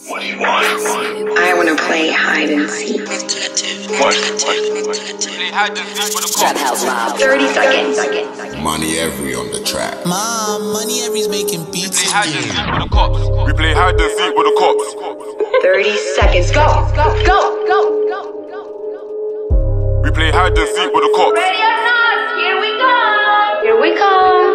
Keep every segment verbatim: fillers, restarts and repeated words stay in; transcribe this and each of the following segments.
What do you want? I want to play hide and seek. What? Play hide and seek with the cops. thirty seconds. MoneyEvery on the track. Mom, MoneyEvery's making beats Play hide and again. seek with the cops. We play hide and seek with the cops. thirty seconds. Go, go, go, go, go, go. We play hide and seek with the cops. Ready or not, here we come. Here we come.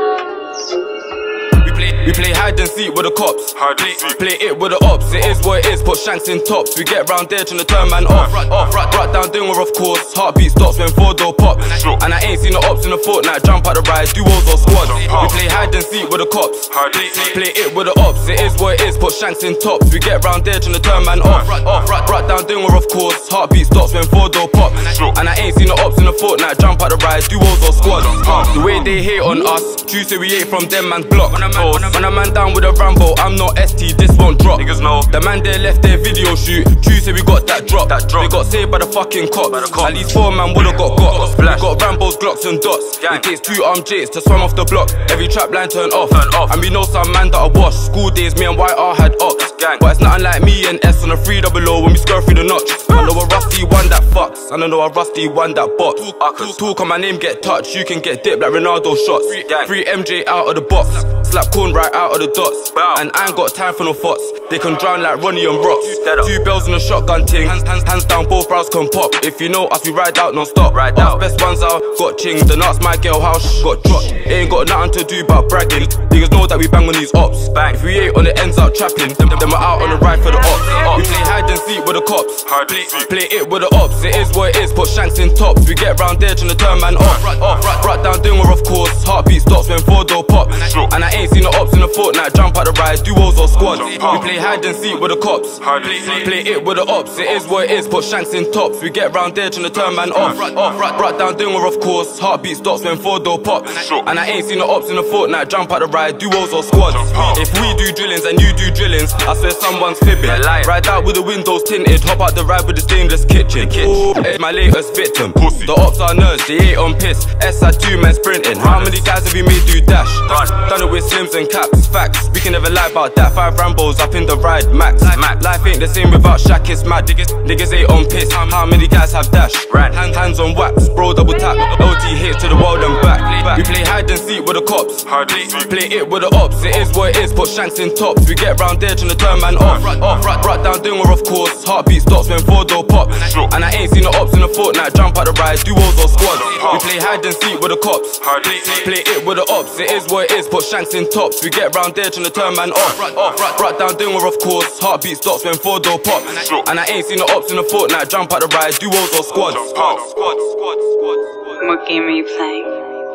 We play hide and seek with the cops. Hide and seek. Play it with the ops. It is what it is. Put shanks in tops. We get round there trying to turn man off. Off, right, right down dinger of course. Heartbeat stops when four door pops. And I ain't seen the ops in a fortnight. Jump out the ride, duos or squads. We play hide and seek with the cops. Hide and seek. Play it with the ops. It is what it is. Put shanks in tops. We get round there trying to turn man off. Off, right, right down dinger of course. Heartbeat stops when four door pops. And I ain't seen the ops in a fortnight. Jump out the ride, duos or squads. The way they hate on us. True say we ate from them man's block. When a man down with a Rambo, I'm not S T, this won't drop. Niggas know. The man there left their video shoot. True say we got that drop. That drop. They got saved by the fucking cops. By the cops. At least four man would've got got. We got Rambos, Glocks and dots. Gang. It takes two armed J's to swam off the block. Every trap line turn off. Turn off. And we know some man that are washed. School days, me and Y R had ops. Gang. But it's nothing like me and S on a three double O when we skirt through the notch. I know a rusty one that fucks. And I know a rusty one that bots. Talk on my name get touched. You can get dipped like Ronaldo shots. Gang. Free M J out of the box. Slap corn right out of the dots. Bow. And I ain't got time for no thoughts. They can drown like Ronnie and Rocks. Dead up. Two bells in a shotgun ting. Hands, hands, hands down, both brows can pop. If you know us, we ride out non-stop. Ride Us out. best ones out, got ching. The nuts, my girl house, got dropped. Ain't got nothing to do but bragging. Niggas know that we bang on these ops. Bang. If we ain't on the ends out trapping, then, then we're out on the ride for the ops. We play hide and seek with the cops. Hide and seek. Play it with the ops. It is what it is. Put shanks in tops. We get round there trying to turn man off. Off, right, right down dinger of course. Heartbeat stops when four door pops. And I ain't seen the ops in a fortnight. Jump out the ride, duos or squads. We play hide and seek with the cops. Hide and seek. Play it with the ops. It is what it is. Put shanks in tops. We get round there trying to turn man off. Off, right, right down dinger of course. Heartbeat stops when four door pops. And I ain't seen the ops in a fortnight. Jump out the ride, duos or squads. If we do drillings and you do drillings, I swear someone's fibbing. Ride out with the windows tinted. Hop out the ride with the stainless kitchen. Ooh, it's my latest victim. The ops are nerds, they ain't on piss. S had two men sprinting. How many guys have we made do dash? Done it with slims and caps. Facts, we can never lie about that. Five Rambos up in the ride, max. Life ain't the same without Shaq, it's mad. Niggas, niggas ain't on piss. How many guys have dash? Hands, hands on wax, bro double tap. L T hits to the world and back. We play hide and seek with the cops. Hide and seek. Play it with the ops. It is what it is. Put shanks in tops. We get round there trying to turn man off. Off, right, right down dinger of course. Heartbeat stops when four door pops. And I ain't seen the ops in a fortnight. Jump out the ride, duos or squads. We play hide and seek with the cops. Hide and seek. Play it with the ops. It is what it is. Put shanks in tops. We get round there trying to turn man off. Off, right, right down dinger of course. Heartbeat stops when four door pops. And I ain't seen the ops in a fortnight. Jump out the ride, duos or squads. Squads, squads, squads, squads. What game are you playing?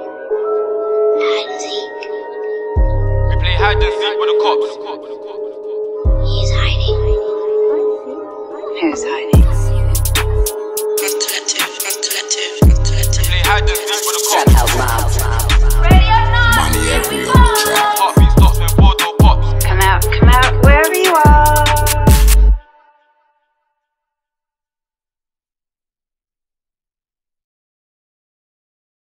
Hide and seek. We play hide and seek with the cops. He's hiding. Who's hiding?